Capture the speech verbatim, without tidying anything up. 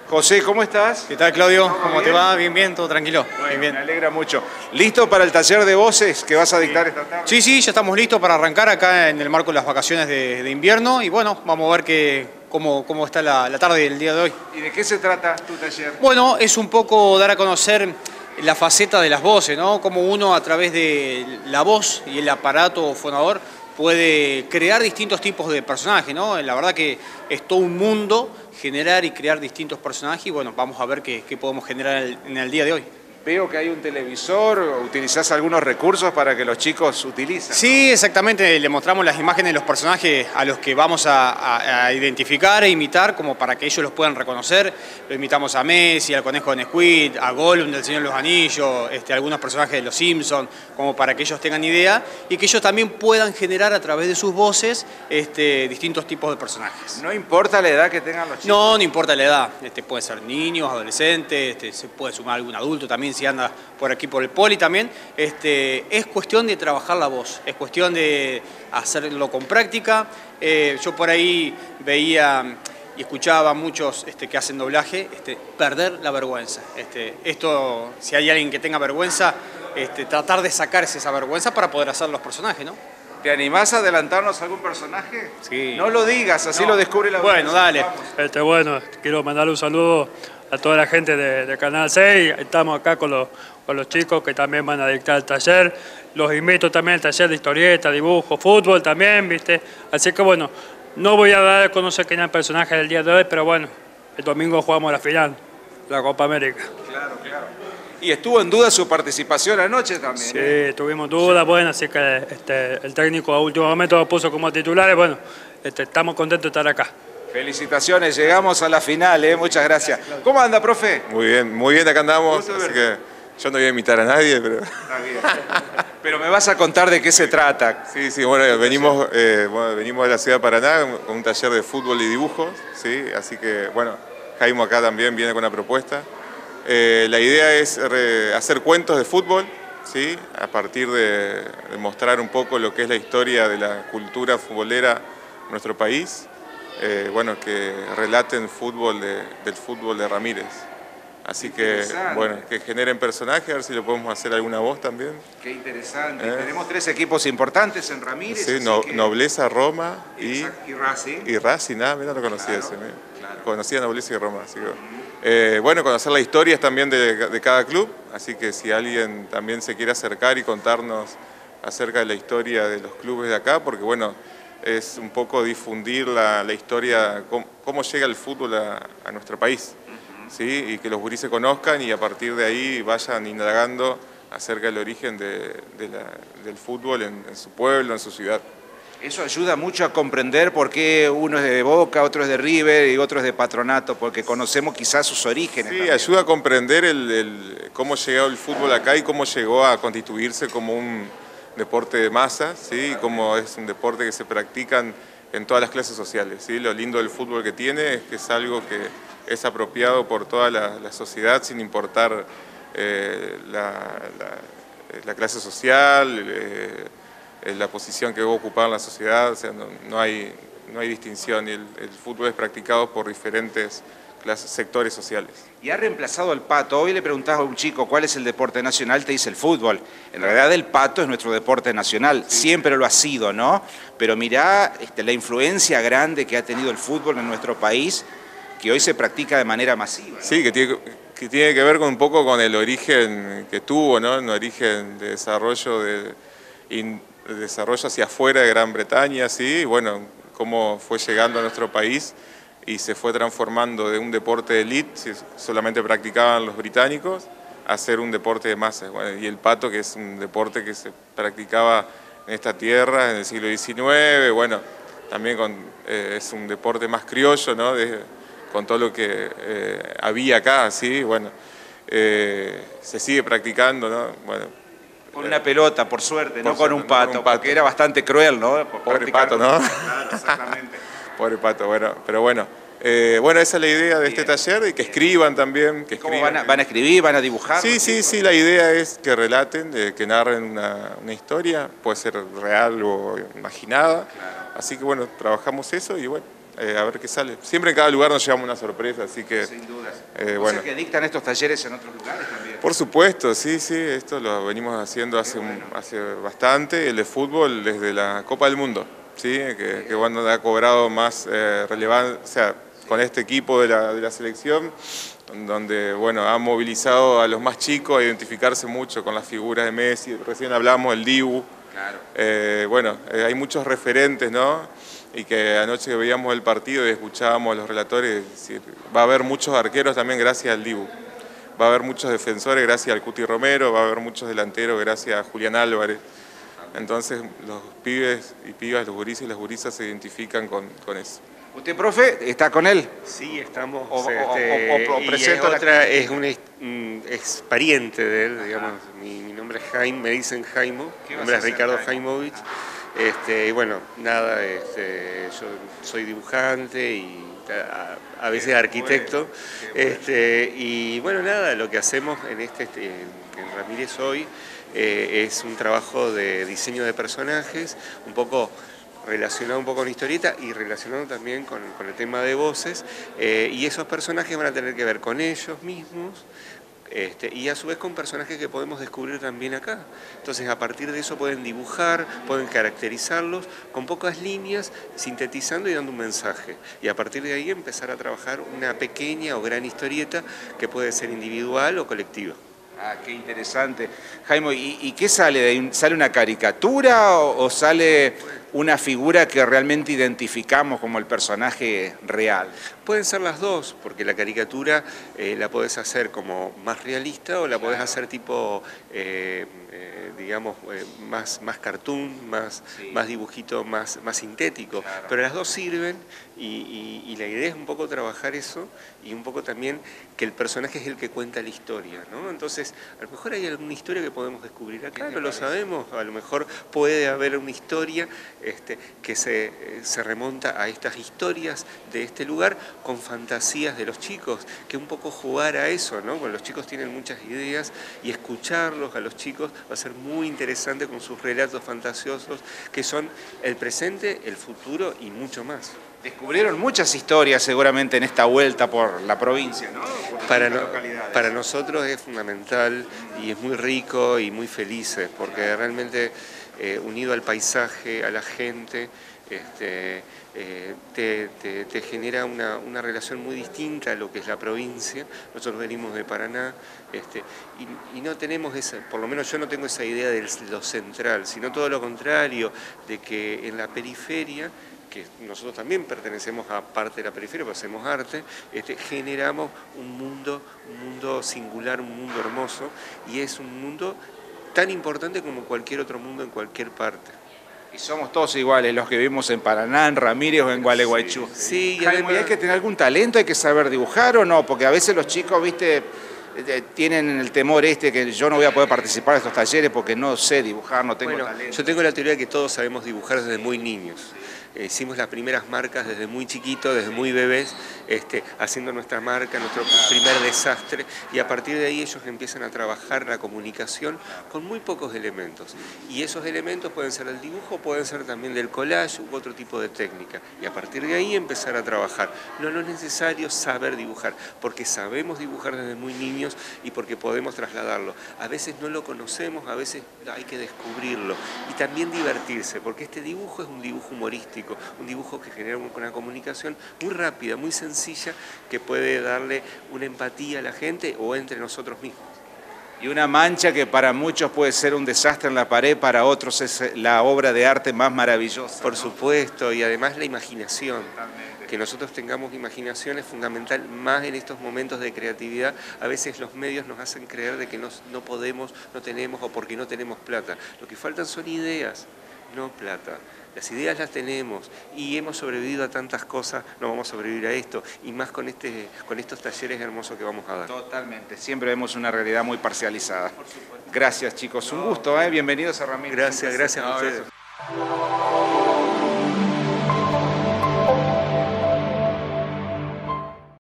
José, ¿cómo estás? ¿Qué tal, Claudio? ¿Cómo te va? Bien, bien, todo tranquilo. Bueno, bien, bien. Me alegra mucho. ¿Listo para el taller de voces que vas a dictar esta tarde? Sí, sí, ya estamos listos para arrancar acá en el marco de las vacaciones de, de invierno y bueno, vamos a ver que, cómo, cómo está la, la tarde del día de hoy. ¿Y de qué se trata tu taller? Bueno, es un poco dar a conocer la faceta de las voces, ¿no? Cómo uno a través de la voz y el aparato fonador puede crear distintos tipos de personajes, ¿no? La verdad que es todo un mundo generar y crear distintos personajes y bueno, vamos a ver qué, qué podemos generar en el día de hoy. Veo que hay un televisor, utilizás algunos recursos para que los chicos utilicen. Sí, exactamente, le mostramos las imágenes de los personajes a los que vamos a, a, a identificar e imitar, como para que ellos los puedan reconocer. Lo imitamos a Messi, al Conejo de Nesquik, a Gollum del Señor de los Anillos, este, algunos personajes de Los Simpsons, como para que ellos tengan idea y que ellos también puedan generar a través de sus voces este, distintos tipos de personajes. ¿No importa la edad que tengan los chicos? No, no importa la edad, este, pueden ser niños, adolescentes, este, se puede sumar algún adulto también, si anda por aquí por el poli también, este, es cuestión de trabajar la voz, es cuestión de hacerlo con práctica. Eh, yo por ahí veía y escuchaba a muchos este, que hacen doblaje, este, perder la vergüenza. Este, esto, si hay alguien que tenga vergüenza, este, tratar de sacarse esa vergüenza para poder hacer los personajes, ¿no? ¿Te animás a adelantarnos algún personaje? Sí. No lo digas, así No. lo descubre la Bueno, dale. Este, bueno, quiero mandarle un saludo a toda la gente de, de Canal seis. Estamos acá con los, con los chicos que también van a dictar el taller. Los invito también al taller de historieta, dibujo, fútbol también, ¿viste? Así que bueno, no voy a dar a conocer quién es el personaje del día de hoy, pero bueno, el domingo jugamos la final, la Copa América. Claro, claro. Y estuvo en duda su participación anoche también. Sí, ¿eh? tuvimos dudas, bueno, así que este, el técnico a último momento lo puso como titulares. Bueno, este, estamos contentos de estar acá. Felicitaciones, llegamos a la final, ¿eh? Muchas gracias. ¿Cómo anda, profe? Muy bien, muy bien, acá andamos, Gusto así verte. que yo no voy a imitar a nadie, pero... Está bien. Pero me vas a contar de qué se trata. Sí, sí, bueno, venimos, eh, bueno, venimos de la ciudad de Paraná con un taller de fútbol y dibujos, ¿sí? Así que, bueno, Jaime acá también viene con una propuesta. Eh, la idea es re- hacer cuentos de fútbol, ¿sí? A partir de, de mostrar un poco lo que es la historia de la cultura futbolera en nuestro país. Eh, bueno, que relaten fútbol de, del fútbol de Ramírez. Así que, bueno, que generen personajes, a ver si le podemos hacer alguna voz también. Qué interesante. ¿Eh? Tenemos tres equipos importantes en Ramírez. Sí, así no, que... Nobleza, Roma y, Exacto, y Racing. y Racing, nada, mira, no conocía Claro, ese. mira. claro. Conocía Nobleza y Roma. Así que, eh, bueno, conocer las historias también de, de cada club, así que si alguien también se quiere acercar y contarnos acerca de la historia de los clubes de acá, porque bueno, es un poco difundir la, la historia, cómo, cómo llega el fútbol a, a nuestro país, ¿sí? Y que los gurises conozcan y a partir de ahí vayan indagando acerca del origen de, de la, del fútbol en, en su pueblo, en su ciudad. Eso ayuda mucho a comprender por qué uno es de Boca, otro es de River y otro es de Patronato, porque conocemos quizás sus orígenes. Sí, también. ayuda a comprender el, el, cómo llegó el fútbol acá y cómo llegó a constituirse como un deporte de masa, ¿sí? Y cómo es un deporte que se practica en todas las clases sociales, ¿sí? Lo lindo del fútbol que tiene es que es algo que es apropiado por toda la, la sociedad sin importar eh, la, la, la clase social, eh, la posición que va a ocupar en la sociedad, o sea, no, no, hay, no hay distinción y el, el fútbol es practicado por diferentes clases, sectores sociales. Y ha reemplazado al pato. Hoy le preguntás a un chico cuál es el deporte nacional, te dice el fútbol. En realidad el pato es nuestro deporte nacional, siempre lo ha sido, ¿no? Pero mirá este, la influencia grande que ha tenido el fútbol en nuestro país, que hoy se practica de manera masiva, ¿no? Sí, que tiene, que tiene que ver con un poco con el origen que tuvo, ¿no? Un origen de desarrollo, de, in, de desarrollo hacia afuera de Gran Bretaña, ¿sí? Y bueno, cómo fue llegando a nuestro país y se fue transformando de un deporte de élite, si solamente practicaban los británicos, a ser un deporte de masas. Bueno, y el pato, que es un deporte que se practicaba en esta tierra en el siglo diecinueve, bueno, también con, eh, es un deporte más criollo, ¿no? De, con todo lo que eh, había acá, ¿sí? Bueno, eh, se sigue practicando, ¿no? Bueno, con una pelota, por suerte, por no suerte, con un no pato, con un pato. porque era bastante cruel, ¿no? Por Pobre practicar pato, con- ¿no? Claro, exactamente. Pobre pato, bueno, pero bueno. Eh, bueno, esa es la idea de este Bien, taller y que escriban también. Que ¿Cómo escriban, van a, que- van a escribir, van a dibujar? Sí, los sí, chicos? sí, la idea es que relaten, eh, que narren una, una historia, puede ser real o imaginada. Así que bueno, trabajamos eso y bueno, eh, a ver qué sale. Siempre en cada lugar nos llevamos una sorpresa, así que... Sin dudas. Eh, ¿O bueno. sea que dictan estos talleres en otros lugares también? Por supuesto, sí, sí, esto lo venimos haciendo hace, un, hace bastante, el de fútbol desde la Copa del Mundo, ¿sí? que, que bueno, ha cobrado más eh, relevancia, o sea, con este equipo de la, de la selección, donde bueno, ha movilizado a los más chicos a identificarse mucho con las figuras de Messi, recién hablamos del Dibu, claro. eh, bueno, eh, hay muchos referentes, ¿no? Y que anoche que veíamos el partido y escuchábamos a los relatores, decir, va a haber muchos arqueros también gracias al Dibu. Va a haber muchos defensores gracias al Cuti Romero, va a haber muchos delanteros gracias a Julián Álvarez. Entonces los pibes y pibas, los gurises y las gurisas se identifican con, con eso. ¿Usted, profe, está con él? Sí, estamos. O, este, o, o, o y presento es, la... otra, es un es pariente de él, digamos. Mi, mi nombre es Jaime, me dicen Jaimo, mi nombre es Ricardo Jaimovich. Este, y bueno, nada, este, yo soy dibujante y a, a veces arquitecto. Este, y bueno, nada, lo que hacemos en este, este en Ramírez hoy eh, es un trabajo de diseño de personajes, un poco relacionado un poco con historieta y relacionado también con, con el tema de voces, eh, y esos personajes van a tener que ver con ellos mismos, Este, y a su vez con personajes que podemos descubrir también acá. Entonces a partir de eso pueden dibujar, pueden caracterizarlos con pocas líneas, sintetizando y dando un mensaje. Y a partir de ahí empezar a trabajar una pequeña o gran historieta que puede ser individual o colectiva. Ah, qué interesante. Jaime, ¿y, y qué sale de ahí? ¿Sale una caricatura o, o sale una figura que realmente identificamos como el personaje real? Pueden ser las dos, porque la caricatura eh, la podés hacer como más realista o la podés hacer tipo, eh, eh, digamos, eh, más, más cartoon, más, sí. más dibujito, más, más sintético. Claro. Pero las dos sirven y, y, y la idea es un poco trabajar eso y un poco también que el personaje es el que cuenta la historia, ¿no? Entonces, a lo mejor hay alguna historia que podemos descubrir acá, no lo sabemos, a lo mejor puede haber una historia este, que se, se remonta a estas historias de este lugar con fantasías de los chicos, que un poco jugar a eso, ¿no? Bueno, los chicos tienen muchas ideas y escucharlos a los chicos va a ser muy interesante con sus relatos fantasiosos, que son el presente, el futuro y mucho más. Descubrieron muchas historias seguramente en esta vuelta por la provincia, ¿no? Para, no, para nosotros es fundamental y es muy rico y muy felices, porque realmente eh, unido al paisaje, a la gente, este, eh, te, te, te genera una, una relación muy distinta a lo que es la provincia. Nosotros venimos de Paraná este, y, y no tenemos esa, por lo menos yo no tengo esa idea de lo central, sino todo lo contrario, de que en la periferia, que nosotros también pertenecemos a parte de la periferia, porque hacemos arte, este, generamos un mundo, un mundo singular, un mundo hermoso, y es un mundo tan importante como cualquier otro mundo en cualquier parte. Y somos todos iguales, los que vivimos en Paraná, en Ramírez o en Gualeguaychú. Sí, sí, Jaime, además... ¿hay que tener algún talento, hay que saber dibujar o no? Porque a veces los chicos, viste, tienen el temor este que yo no voy a poder participar en estos talleres porque no sé dibujar, no tengo bueno, talento. Yo tengo la teoría de que todos sabemos dibujar desde muy niños. Hicimos las primeras marcas desde muy chiquitos, desde muy bebés, este, haciendo nuestra marca, nuestro primer desastre, y a partir de ahí ellos empiezan a trabajar la comunicación con muy pocos elementos. Y esos elementos pueden ser del dibujo, pueden ser también del collage u otro tipo de técnica. Y a partir de ahí empezar a trabajar. No, no es necesario saber dibujar, porque sabemos dibujar desde muy niños y porque podemos trasladarlo. A veces no lo conocemos, a veces hay que descubrirlo. Y también divertirse, porque este dibujo es un dibujo humorístico, un dibujo que genera una comunicación muy rápida, muy sencilla, que puede darle una empatía a la gente o entre nosotros mismos. Y una mancha que para muchos puede ser un desastre en la pared, para otros es la obra de arte más maravillosa. Por ¿no? supuesto, y además la imaginación. Totalmente. Que nosotros tengamos imaginación es fundamental, más en estos momentos de creatividad. A veces los medios nos hacen creer de que no, no podemos, no tenemos o porque no tenemos plata. Lo que faltan son ideas, no plata. Las ideas las tenemos y hemos sobrevivido a tantas cosas, no vamos a sobrevivir a esto, y más con, este, con estos talleres hermosos que vamos a dar. Totalmente, siempre vemos una realidad muy parcializada. Gracias chicos, un gusto, ¿eh? Bienvenidos a Ramírez. Gracias, gracias a ustedes.